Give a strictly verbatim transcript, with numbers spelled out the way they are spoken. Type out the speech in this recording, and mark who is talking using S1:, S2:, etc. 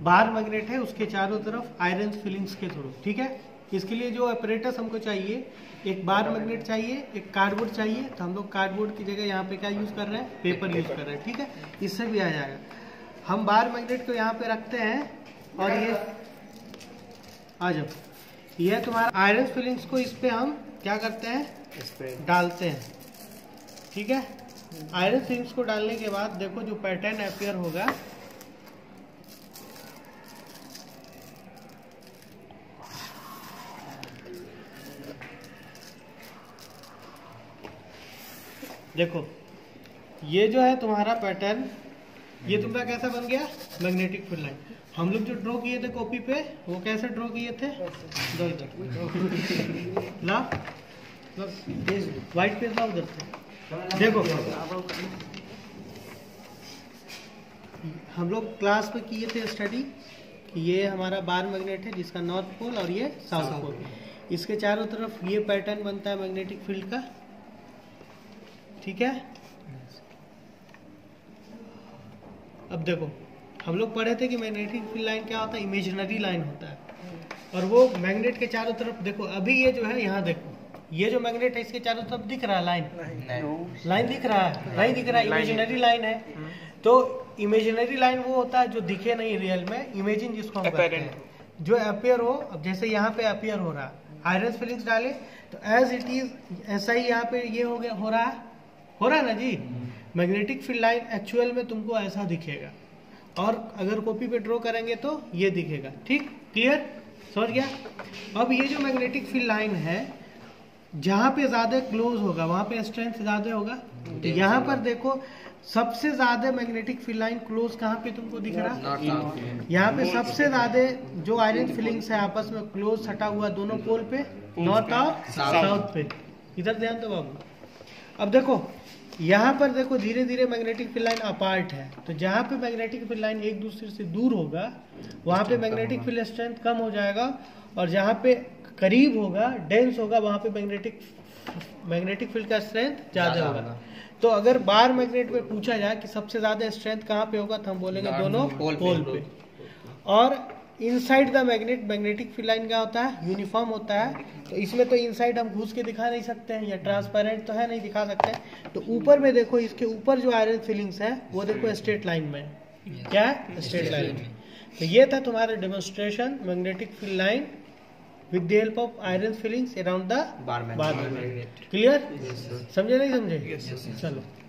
S1: Bar magnet है उसके चारों तरफ आयरन फिलिंग्स के थ्रू, ठीक है। इसके लिए जो अपरेटस हमको चाहिए, एक बार मैग्नेट चाहिए, एक कार्डबोर्ड चाहिए। तो हम लोग कार्डबोर्ड की जगह यहाँ पे क्या यूज कर रहे हैं, पेपर यूज कर रहे हैं, ठीक है। इससे भी आ जाएगा। हम बार मैग्नेट को यहाँ पे रखते हैं और ये आ जाओ, ये तुम्हारा आयरन फिलिंग्स को इस पे हम क्या करते हैं, इस पे डालते हैं, ठीक है। आयरन फिलिंग्स को डालने के बाद देखो जो पैटर्न अपीयर होगा, देखो ये जो है तुम्हारा पैटर्न, ये तुम्हारा कैसा बन गया, मैग्नेटिक फील्ड लाइन। हम लोग जो ड्रॉ किए थे कॉपी पे, वो कैसे ड्रॉ किए थे, दो इधर ला व्हाइट पेज ला उधर से। देखो हम लोग क्लास में किए थे स्टडी कि ये हमारा बार मैग्नेट है जिसका नॉर्थ पोल और ये साउथ पोल, इसके चारों तरफ ये पैटर्न बनता है मैग्नेटिक फील्ड का, ठीक है। अब देखो हम लोग पढ़े थे कि मैग्नेटिक फील्ड लाइन क्या होता है, इमेजिनरी लाइन होता है, और वो मैग्नेट के चारों तरफ देखो, अभी ये जो है यहाँ देखो, ये जो मैग्नेट है इसके चारों तरफ दिख रहा है लाइन, लाइन दिख रहा है, नहीं दिख रहा है, इमेजिनरी लाइन है। तो इमेजिनरी लाइन वो होता है जो दिखे नहीं रियल में, इमेजिन जिसको हम कहते हैं, जो अपीयर हो। अब जैसे यहाँ पे अपीयर हो रहा है, आयरन फिलिंग्स डाले तो एज इट इज ऐसा ही यहाँ पे ये हो गया, हो रहा है, हो रहा है ना जी। मैग्नेटिक फील्ड लाइन एक्चुअल में तुमको ऐसा दिखेगा, और अगर कॉपी पे ड्रॉ करेंगे तो ये दिखेगा, ठीक, क्लियर, समझ गया। अब ये जो मैग्नेटिक फील्ड लाइन है, जहाँ पे ज्यादा क्लोज होगा वहां पे स्ट्रेंथ ज्यादा होगा। तो यहाँ पर देखो सबसे ज्यादा मैग्नेटिक फील्ड लाइन क्लोज कहाँ पे तुमको दिख रहा है, यहाँ पे सबसे ज्यादा जो आयरन फिलिंग्स है आपस में क्लोज सटा हुआ दोनों पोल पे, नॉर्थ और साउथ पे। इधर ध्यान दो बाबू। अब देखो यहाँ पर देखो धीरे धीरे मैग्नेटिक फील्ड लाइन अपार्ट है, तो जहाँ पे मैग्नेटिक फील्ड लाइन एक दूसरे से दूर होगा वहाँ पे मैग्नेटिक फील्ड स्ट्रेंथ कम हो जाएगा, और जहाँ पे करीब होगा, डेंस होगा, वहाँ पे मैग्नेटिक मैग्नेटिक फील्ड का स्ट्रेंथ ज्यादा होगा। तो अगर बार मैग्नेट में पूछा जाए कि सबसे ज्यादा स्ट्रेंथ कहाँ पे होगा, तो हम बोलेंगे दोनों पोल पे। और inside the magnet magnetic field line क्या होता है, यूनिफॉर्म होता है। तो इसमें तो इनसाइड हम घुस के दिखा नहीं सकते हैं, या ट्रांसपेरेंट तो है नहीं दिखा सकते हैं। तो ऊपर में देखो, इसके ऊपर जो आयरन फिलिंग्स है वो देखो स्ट्रेट लाइन में, क्या है, स्ट्रेट लाइन में। तो ये था तुम्हारा demonstration magnetic field line with the help of iron filings around the bar magnet. Clear, समझे नहीं समझे, चलो।